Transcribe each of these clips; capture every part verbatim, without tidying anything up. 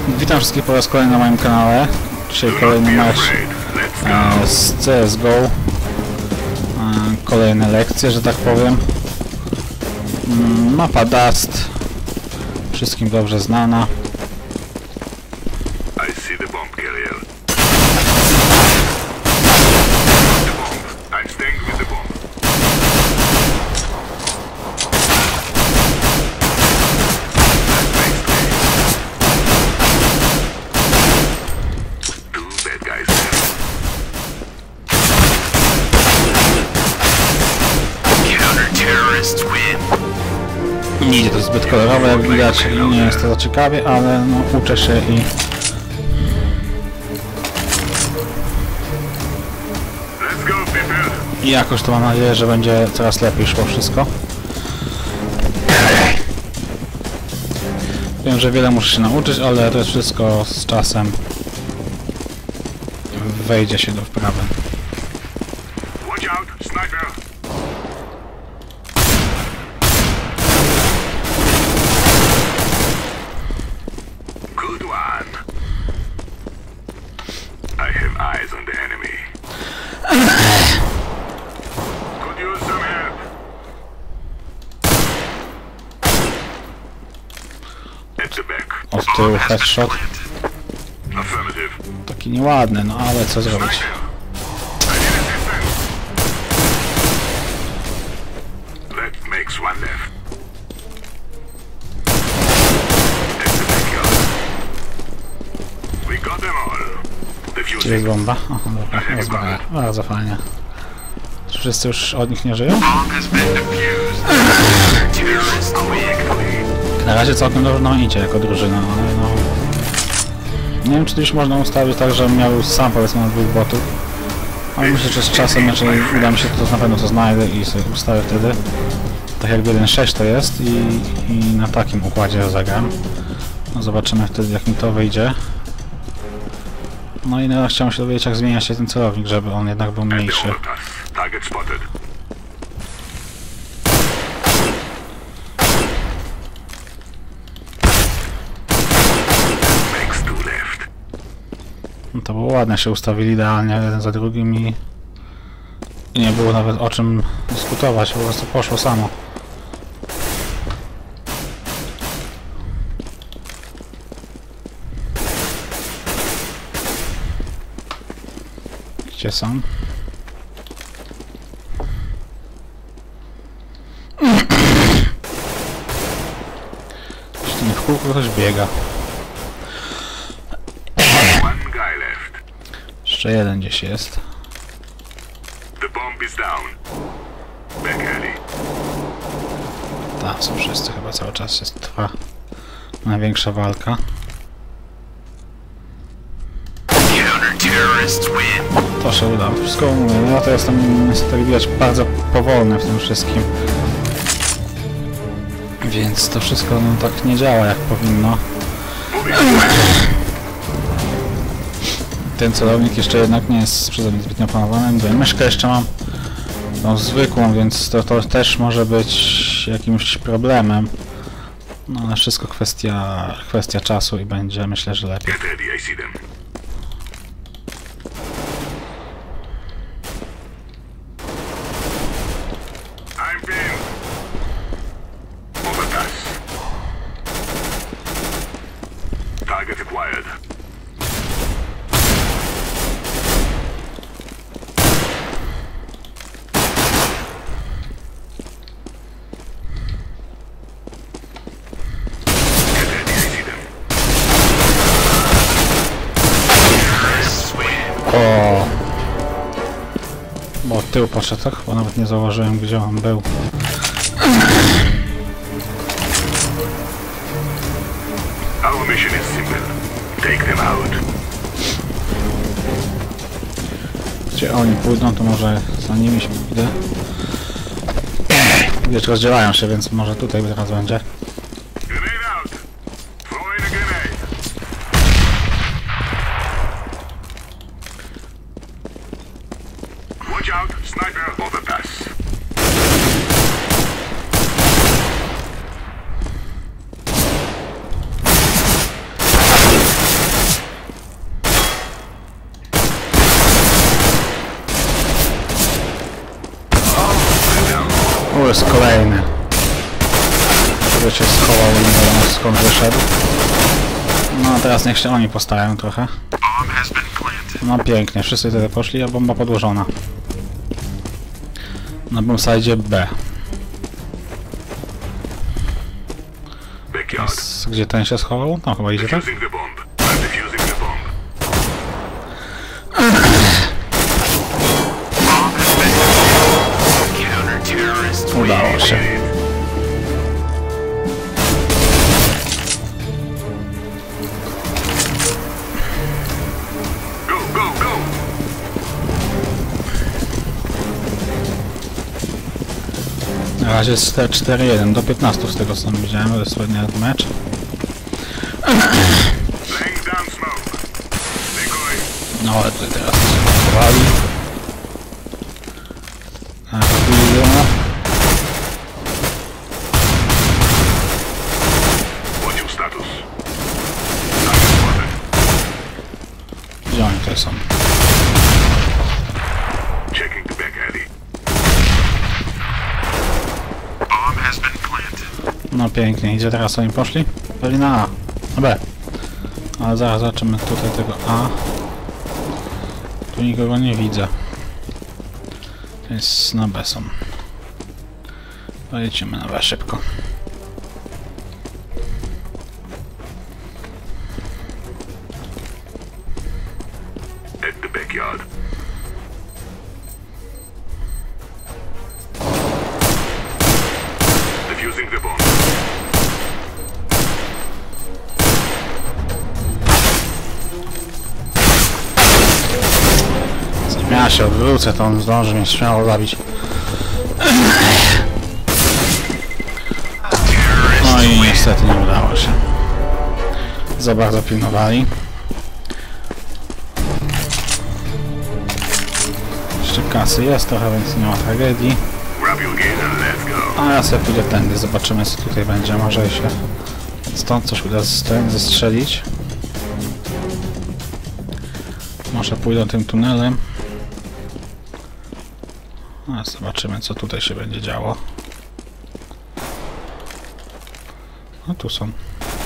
Witam wszystkich po raz kolejny na moim kanale. Dzisiaj kolejny mecz e, z C S G O. E, kolejne lekcje, że tak powiem. Mm, mapa Dust. Wszystkim dobrze znana. Nie idzie to zbyt kolorowe, jak widać, i nie jest to za ciekawie, ale no, uczę się i... I jakoś to mam nadzieję, że będzie coraz lepiej szło wszystko. Wiem, że wiele muszę się nauczyć, ale to jest wszystko z czasem wejdzie się do wprawy. Od tyłu headshot. Taki nieładny, no ale co zrobić? Gdzie jest bomba? Aha, dobra, rozbawia. Bardzo fajnie. Czy wszyscy już od nich nie żyją? Na razie całkiem dobrze nam idzie jako drużyna, ale no... Nie wiem, czy to już można ustawić tak, żebym miał sam powiedzmy na dwóch botów. Ale myślę, że z czasem, jeżeli uda mi się to, to na pewno to znajdę i sobie ustawię wtedy. Tak jak jeden sześć to jest i, i na takim układzie zagram. No zobaczymy wtedy, jak mi to wyjdzie. No i no, chciałem się dowiedzieć, jak zmienia się ten celownik, żeby on jednak był mniejszy. No to było ładne, się ustawili idealnie jeden za drugim i... i nie było nawet o czym dyskutować, po prostu poszło samo. Gdzie są? Jeśli nie w kółku, ktoś biega. Jeszcze jeden gdzieś jest. Tam są wszyscy, chyba cały czas jest trwa największa walka. To się udało. Wszystko mówię, no ja to jestem niestety widać bardzo powolny w tym wszystkim. Więc to wszystko no, tak nie działa jak powinno. Ten celownik jeszcze jednak nie jest przeze mnie zbytnio opanowany. Myszkę jeszcze mam tą zwykłą, więc to, to też może być jakimś problemem. No ale wszystko kwestia, kwestia czasu i będzie, myślę, że lepiej. O, bo od tyłu poszedł, tak? Bo nawet nie zauważyłem, gdzie on był. Gdzie oni pójdą, to może za nimi się idę. Wiesz, rozdzielają się, więc może tutaj teraz będzie. jest kolejny. Który się schował i nie wiadomo skąd wyszedł. No a teraz niech się oni postarają trochę. No pięknie, wszyscy tutaj poszli, a bomba podłożona. Na bombsite B. Teraz, gdzie ten się schował? Tam chyba idzie, tak? Udało się. Na razie jest cztery jeden do piętnastu z tego co widziałem, to jest ładny mecz. No ale tutaj teraz schowali. Gdzie oni tutaj są? No pięknie, gdzie teraz oni poszli? Byli na A, na B. Ale zaraz zobaczymy tutaj tego A. Tu nikogo nie widzę. Więc na B są. Pojedziemy na B szybko. Ja się odwrócę, to on zdąży mnie śmiało zabić. No i niestety nie udało się. Za bardzo pilnowali. Jeszcze kasy jest trochę, więc nie ma tragedii. A ja sobie pójdę tędy, zobaczymy co tutaj będzie. Może się stąd coś uda zestrzelić. Może pójdę tym tunelem. A zobaczymy co tutaj się będzie działo. No tu są.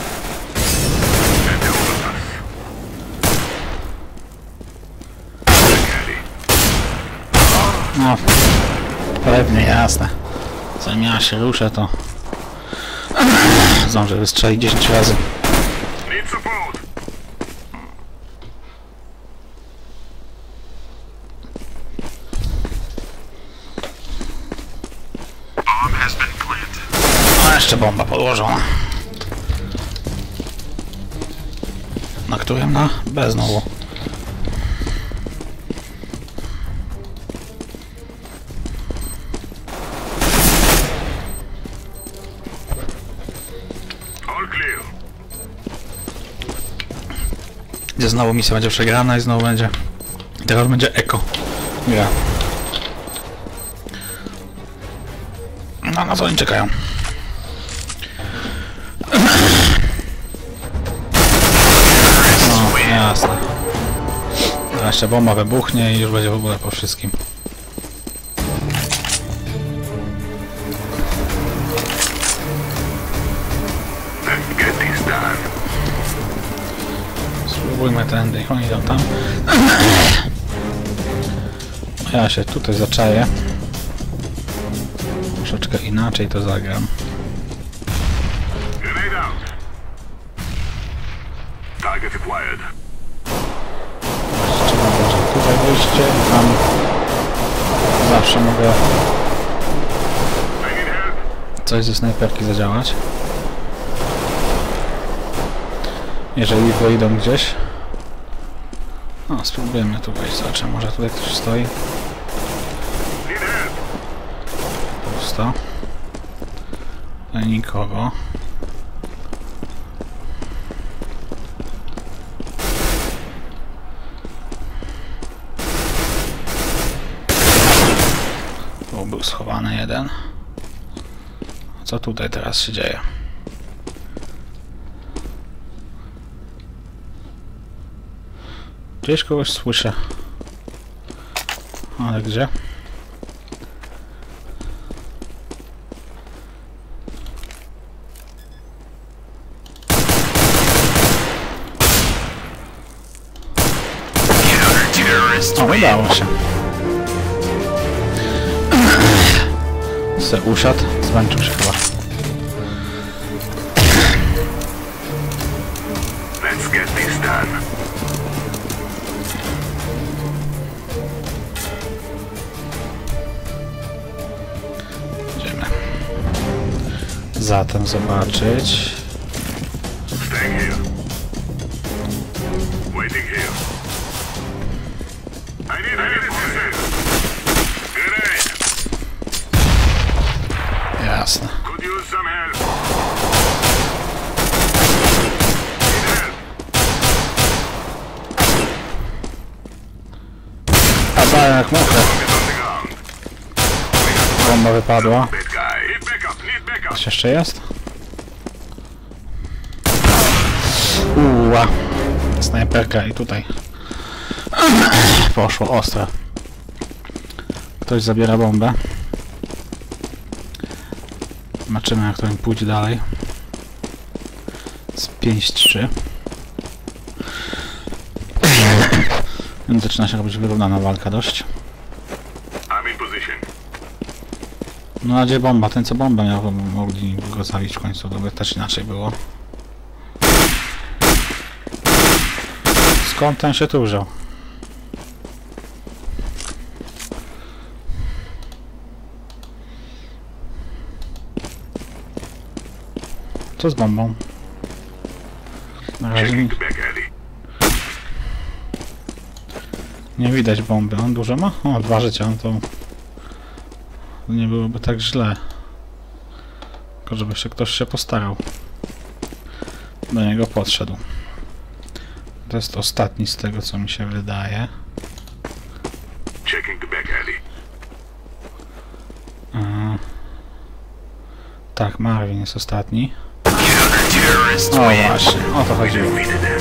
No, pewnie, jasne. Zanim ja się ruszę, to zdążę wystrzelić dziesięć razy. No, jeszcze bomba podłożona. Na którym? Na B znowu. Gdzie znowu misja będzie przegrana i znowu będzie... Teraz będzie eko. Gra. No, na co oni czekają? No, jasne. Teraz jeszcze bomba wybuchnie i już będzie w ogóle po wszystkim. Spróbujmy tędy, oni idą tam. Ja się tutaj zaczaję. Troszeczkę inaczej to zagram. Trzeba może tutaj wyjście i tam zawsze mogę coś ze snajperki zadziałać. Jeżeli wyjdą gdzieś. No, spróbujemy tu wejść, zobaczymy, może tutaj ktoś stoi. Pusto. Tutaj nikogo. Tu był schowany jeden. A co tutaj teraz się dzieje? Gdzieś kogoś słyszę. Ale gdzie? O, udało się. Se usiadł, zmęczył się chyba. Let's get this done. Idziemy. Zatem zobaczyć. Staying here. Waiting here. I need, I need assistance. Grenade. Jasne. Could use some help. Need help. A jak muchę. Target on the ground. Bomba wypadła. Bad guy. Need backup. Need backup. Coś jeszcze jest? Uła. Snajperka i tutaj. Poszło ostro. Ktoś zabiera bombę. Zobaczymy, jak to im pójdzie dalej. Z pięć trzy. Zaczyna się robić wyrównana walka dość. I'm in position. No a gdzie bomba? Ten co bombę miał, mogli go zabić w końcu, to by też inaczej było. Skąd ten się tu wziął? Co z bombą? Na razie Checking the back alley. nie widać bomby. On dużo ma? O, dwa życia, no to nie byłoby tak źle. Tylko żeby się ktoś się postarał. Do niego podszedł. To jest ostatni z tego, co mi się wydaje. Checking the back alley. A, tak, Marvin jest ostatni. Counter-terrorists O win. właśnie, o to chodziło. Defeated them.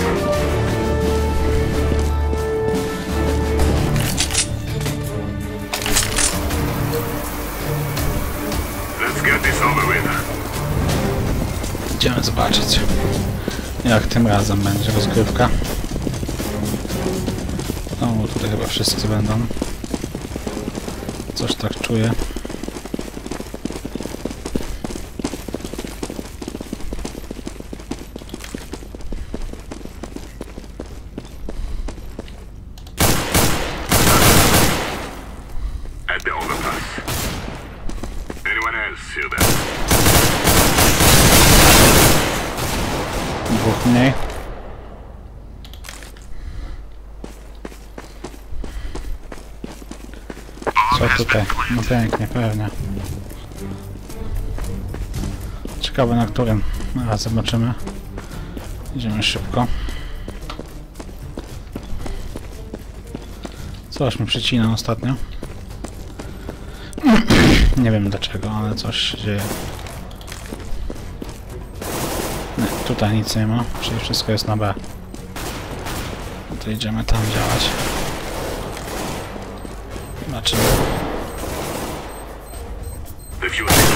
Let's get this over with. Idziemy zobaczyć, jak tym razem będzie rozgrywka. O, tutaj chyba wszyscy będą. Coś tak czuję. At the overpass. Anyone else hear that? Dwóch mniej. Co tutaj? No pięknie, pewnie. Ciekawe na którym. Teraz zobaczymy. Idziemy szybko. Coś mi przycina ostatnio. Nie wiem dlaczego, ale coś się dzieje. Nie, tutaj nic nie ma, czyli wszystko jest na B. No to idziemy tam działać. Zobaczymy. Defusing.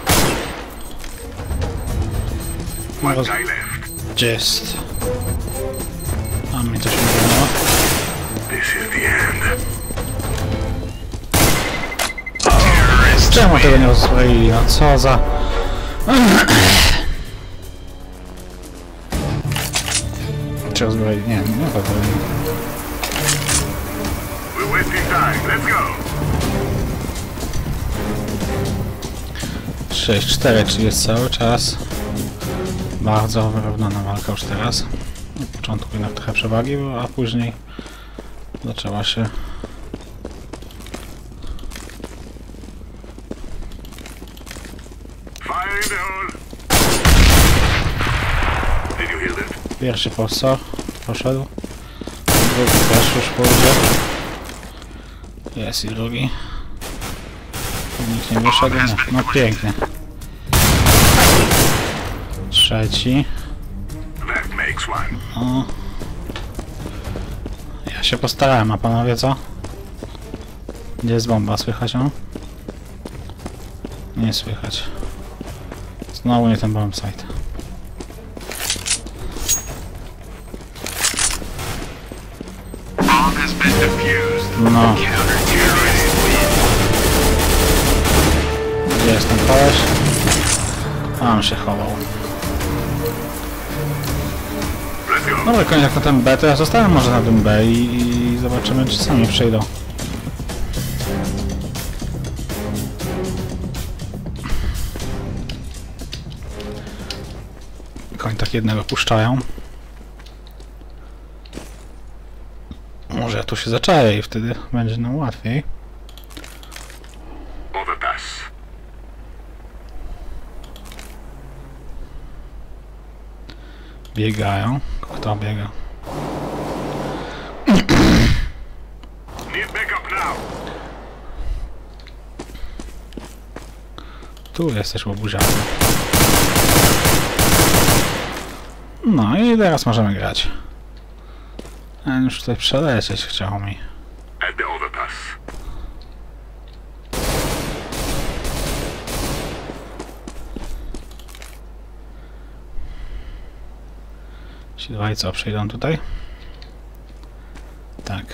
One Roz... guy left. Gdzie jest? A mi to się wydało. This is the end. Czemu tego nie rozbroili? No co za... Czy rozbroili? Nie, nie rozbroili. We're wasting time. Let's go. sześć cztery, czyli jest cały czas bardzo wyrównana walka już teraz. Na początku jednak trochę przewagi było, a później zaczęła się Fire in the hole. Did you hear that? pierwszy postor poszedł, drugi też już pójdzie. Jest i drugi. Nikt nie wyszedł, nie. No pięknie. Trzeci. That makes one. O. Ja się postarałem, a panowie co? Gdzie jest bomba? Słychać ją? Nie słychać. Znowu nie ten bombsite. Bomb has been defused. No. Gdzie jest ten koleś? Tam się chował. Dobra, koniec jak na ten B, to ja zostałem może na tym B i, i zobaczymy, czy sami przejdą. Koń tak jednego puszczają. Może ja tu się zaczaję i wtedy będzie nam łatwiej. Overpass. Biegają. Kto biega? Need backup now. Tu jesteś łobuziany. No i teraz możemy grać. A już tutaj przelecieć chciało mi. At the overpass. Ci dwaj co, przejdą tutaj? Tak.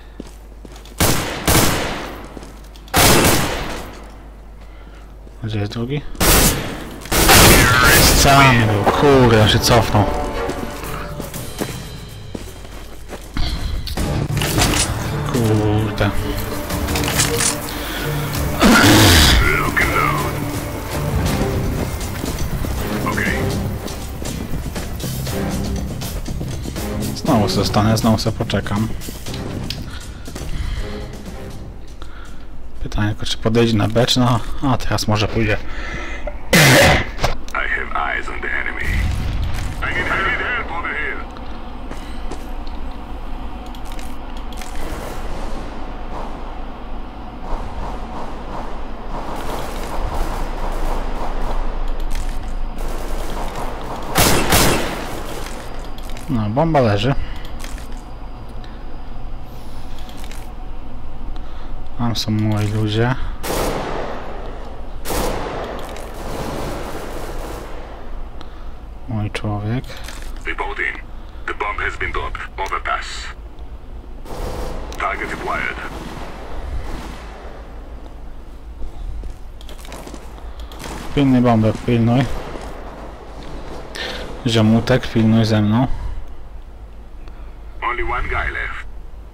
Gdzie jest drugi? Sam był, kurde, on się cofnął. Kurde. Look low. Okay. Znowu zostanę, znowu sobie poczekam. Pytanie tylko, czy podejdzie na B, czy no... A, teraz może pójdzie. I have eyes on the enemy. I need, I need help over here. No, bomba leży. Tam są moi ludzie. Mój człowiek. Reporting. The bomb has been dropped. Overpass. Target acquired. Pilnuj bombę, pilnuj. Ziomutek, pilnuj ze mną. Only one guy left.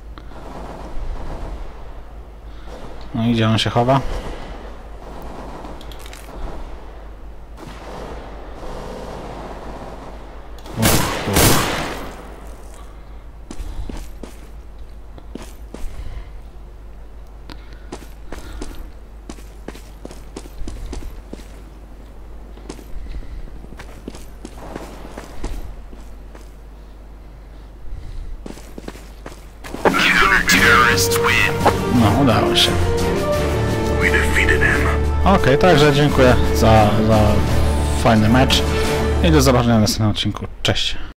No i gdzie on się chowa? Uch, uch. Terrorists win. No, udało się. We defeated them. Okej, okay, także dziękuję za, za fajny mecz i do zobaczenia w następnym odcinku. Cześć!